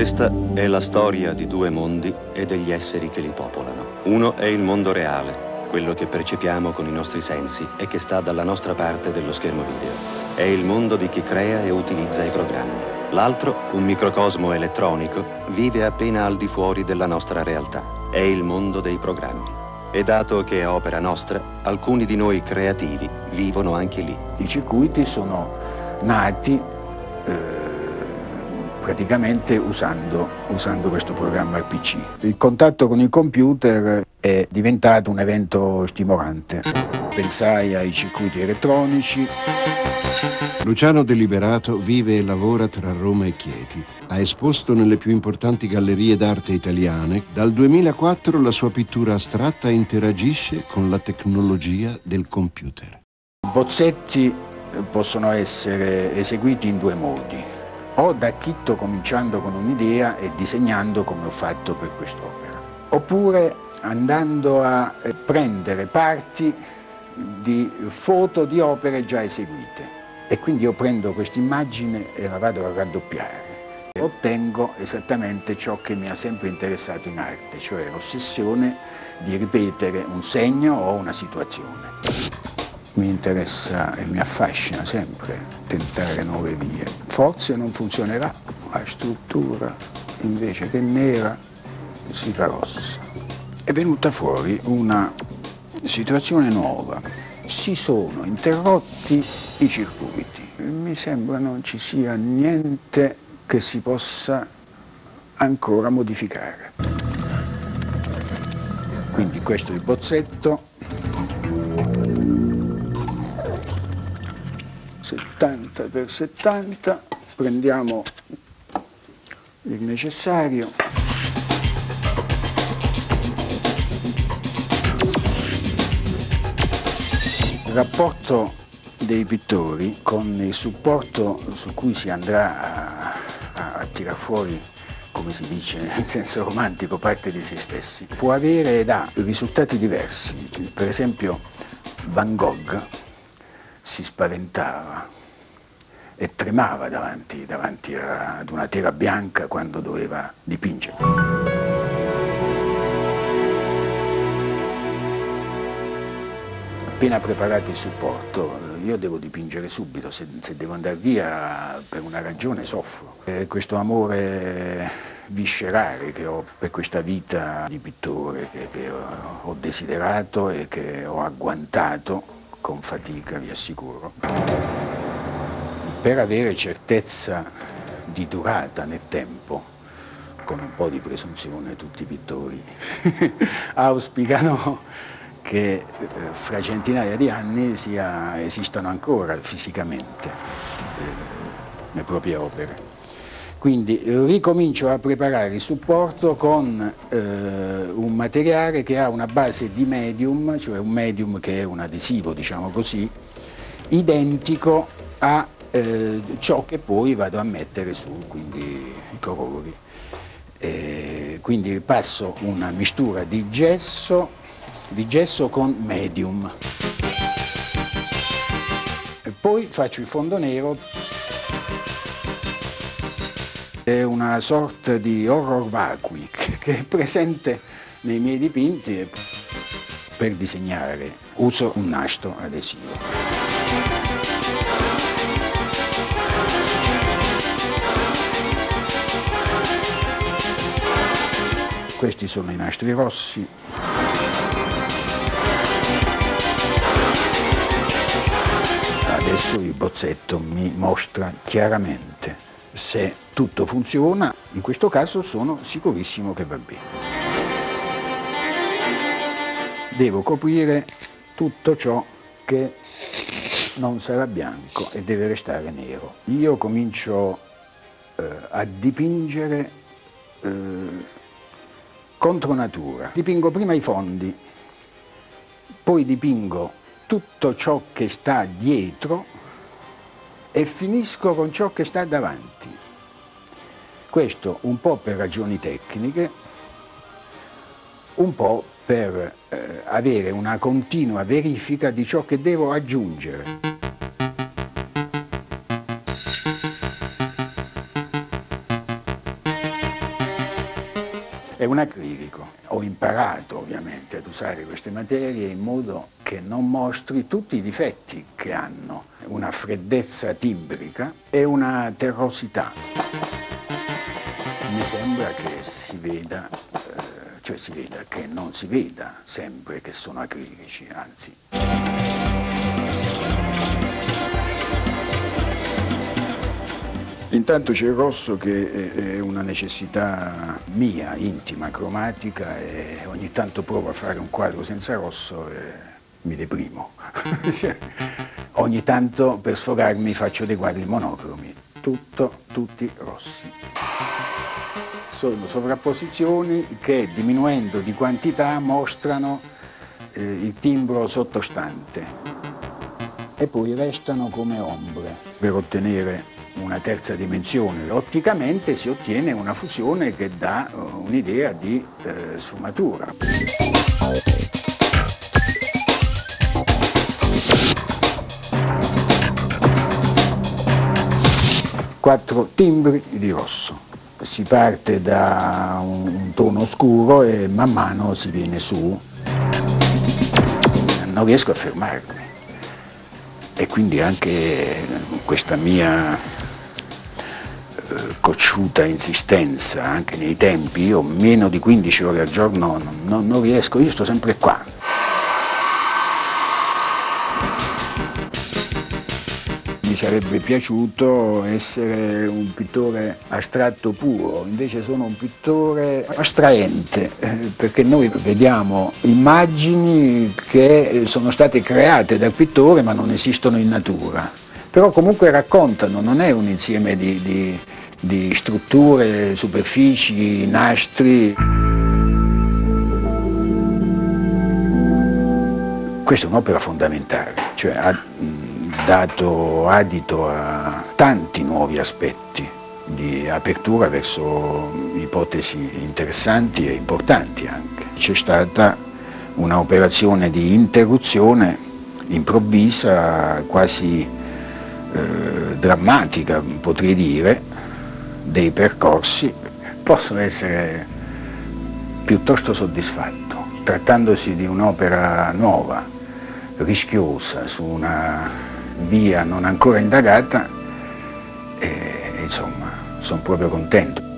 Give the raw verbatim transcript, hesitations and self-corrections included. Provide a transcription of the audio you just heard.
Questa è la storia di due mondi e degli esseri che li popolano. Uno è il mondo reale, quello che percepiamo con i nostri sensi e che sta dalla nostra parte dello schermo video. È il mondo di chi crea e utilizza i programmi. L'altro, un microcosmo elettronico, vive appena al di fuori della nostra realtà. È il mondo dei programmi. E dato che è opera nostra, alcuni di noi creativi vivono anche lì. I circuiti sono nati eh, praticamente usando, usando questo programma R P C. Il contatto con il computer è diventato un evento stimolante. Pensai ai circuiti elettronici. Luciano De Liberato vive e lavora tra Roma e Chieti. Ha esposto nelle più importanti gallerie d'arte italiane. Dal duemilaquattro la sua pittura astratta interagisce con la tecnologia del computer. I bozzetti possono essere eseguiti in due modi. O da chitto, cominciando con un'idea e disegnando come ho fatto per quest'opera. Oppure andando a prendere parti di foto di opere già eseguite. E quindi io prendo questa immagine e la vado a raddoppiare. E ottengo esattamente ciò che mi ha sempre interessato in arte, cioè l'ossessione di ripetere un segno o una situazione. Mi interessa e mi affascina sempre tentare nuove vie. Forse non funzionerà, la struttura invece che nera si fa rossa. È venuta fuori una situazione nuova. Si sono interrotti i circuiti. Mi sembra non ci sia niente che si possa ancora modificare. Quindi questo è il bozzetto. settanta per settanta, prendiamo il necessario. Il rapporto dei pittori con il supporto su cui si andrà a, a, a tirar fuori, come si dice in senso romantico, parte di se stessi, può avere ed ha risultati diversi. Per esempio Van Gogh si spaventava e tremava davanti, davanti ad una tela bianca quando doveva dipingere. Appena preparato il supporto, io devo dipingere subito, se, se devo andare via per una ragione soffro. E questo amore viscerale che ho per questa vita di pittore, che, che ho desiderato e che ho agguantato con fatica, vi assicuro, per avere certezza di durata nel tempo, con un po' di presunzione tutti i pittori auspicano che eh, fra centinaia di anni sia, esistano ancora fisicamente eh, le proprie opere. Quindi eh, ricomincio a preparare il supporto con eh, un materiale che ha una base di medium, cioè un medium che è un adesivo, diciamo così, identico a eh, ciò che poi vado a mettere su, quindi i colori. Eh, quindi passo una mistura di gesso, di gesso con medium. E poi faccio il fondo nero. È una sorta di horror vacui che è presente nei miei dipinti e per disegnare uso un nastro adesivo. Questi sono i nastri rossi. Adesso il bozzetto mi mostra chiaramente se tutto funziona. In questo caso sono sicurissimo che va bene. Devo coprire tutto ciò che non sarà bianco e deve restare nero. Io comincio eh, a dipingere eh, contro natura. Dipingo prima i fondi, poi dipingo tutto ciò che sta dietro e finisco con ciò che sta davanti. Questo un po' per ragioni tecniche, un po' per eh, avere una continua verifica di ciò che devo aggiungere. È un acrilico. Ho imparato ovviamente ad usare queste materie in modo che non mostri tutti i difetti che hanno, una freddezza timbrica e una terrosità. Mi sembra che si veda, eh, cioè si veda che non si veda sempre che sono acrilici, anzi. Intanto c'è il rosso che è una necessità mia, intima, cromatica, e ogni tanto provo a fare un quadro senza rosso e mi deprimo. Ogni tanto per sfogarmi faccio dei quadri monocromi, tutto, tutti rossi. Sono sovrapposizioni che diminuendo di quantità mostrano eh, il timbro sottostante e poi restano come ombre per ottenere una terza dimensione. Otticamente si ottiene una fusione che dà un'idea di eh, sfumatura. Quattro timbri di rosso. Si parte da un, un tono scuro e man mano si viene su. Non riesco a fermarmi. E quindi anche questa mia cocciuta insistenza, anche nei tempi, io meno di quindici ore al giorno non, non riesco, io sto sempre qua. Mi sarebbe piaciuto essere un pittore astratto puro, invece sono un pittore astraente, eh, perché noi vediamo immagini che sono state create dal pittore ma non esistono in natura, però comunque raccontano, non è un insieme di, di, di strutture, superfici, nastri. Questa è un'opera fondamentale, cioè ha dato adito a tanti nuovi aspetti di apertura verso ipotesi interessanti e importanti anche. C'è stata un'operazione di interruzione improvvisa, quasi eh, drammatica potrei dire, dei percorsi. Posso essere piuttosto soddisfatto, trattandosi di un'opera nuova, rischiosa, su una via non ancora indagata, e insomma sono proprio contento.